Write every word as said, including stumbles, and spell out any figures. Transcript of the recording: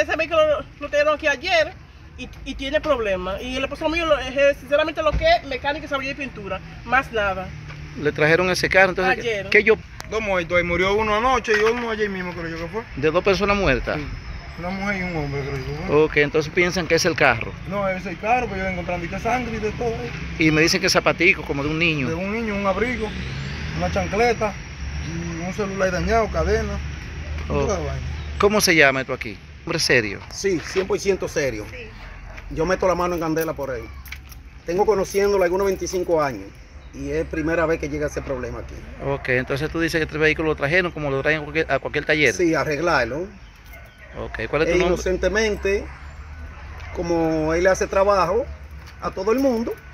ese vehículo lo, lo trajeron aquí ayer y, y tiene problemas. Y el esposo mío, lo, es, sinceramente, lo que es mecánica, sabría y pintura, más nada. Le trajeron ese carro, entonces, Ayer. ¿qué yo? Dos muertos, ahí murió uno anoche y uno ayer mismo, creo yo que fue. De dos personas muertas. Sí. Una mujer y un hombre, creo yo. ¿No? Ok, entonces piensan que es el carro. No, ese es el carro, pero yo encontrando que sangre y de todo. ¿Eh? Y me dicen que es zapatico, como de un niño. De un niño, un abrigo, una chancleta, y un celular dañado, cadena. Oh. Toda vaina. ¿Cómo se llama esto aquí? Hombre serio. Sí, cien por ciento serio. Sí. Yo meto la mano en candela por él. Tengo conociéndolo algunos veinticinco años y es primera vez que llega ese problema aquí. Ok, entonces tú dices que este vehículo lo trajeron como lo traen a cualquier, a cualquier taller. Sí, arreglarlo. Ok, ¿cuál es tu E nombre? inocentemente, como él le hace trabajo a todo el mundo,